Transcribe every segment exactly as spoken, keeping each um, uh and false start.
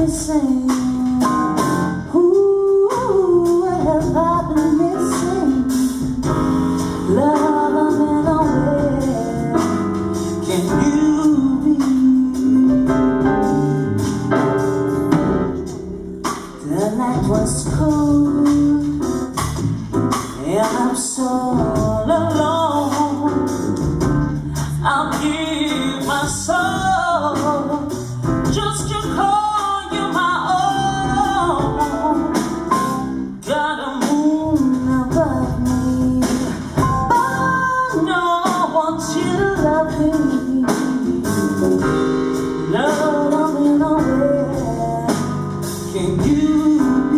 missing? Ooh, what have I been missing? Love, I'm in a way. Can you be? The night was cold and I'm so alone. I'll give my soul just to call you my own. Got a moon above me, but no, I want you to love me. Love, I'm in a way. Can you be?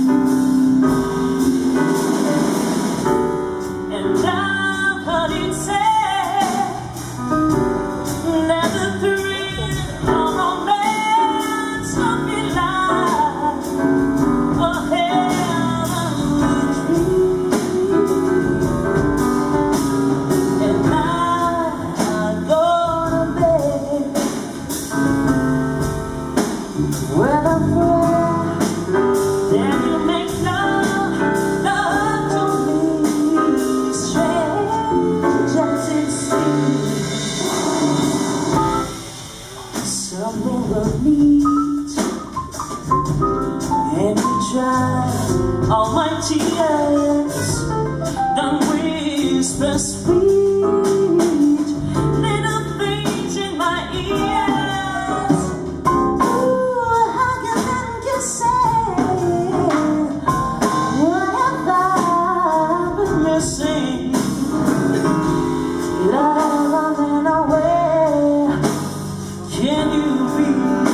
And I've heard it said that the thrill of romance can be like a heavenly dream. And I go to bed with a prayer that you make love, love to me, strange as it seems. Somewhere we'll meet and we dry all my tears, then whisper sweet little things in my ears. Ooh, how can you say what have I been missing? Love, I'm in a way. Can you be?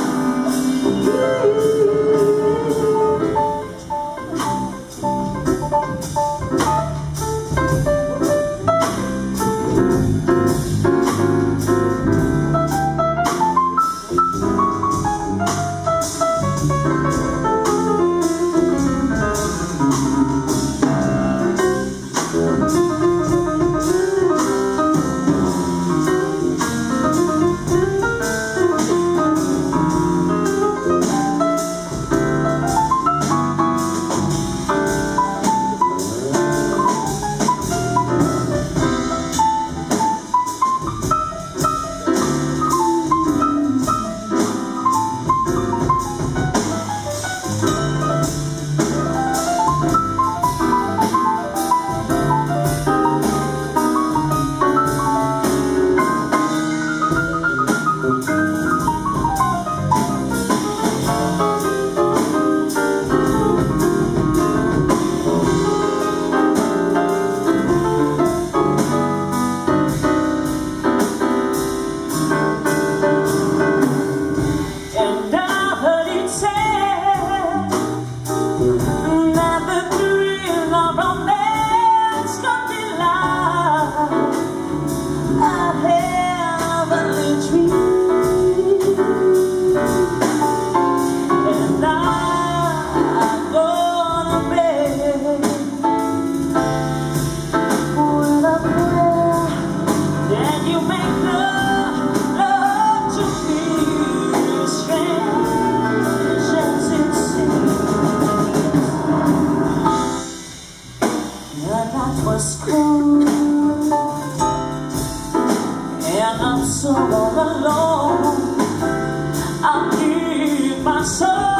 And I'm so all alone. I'll give my soul.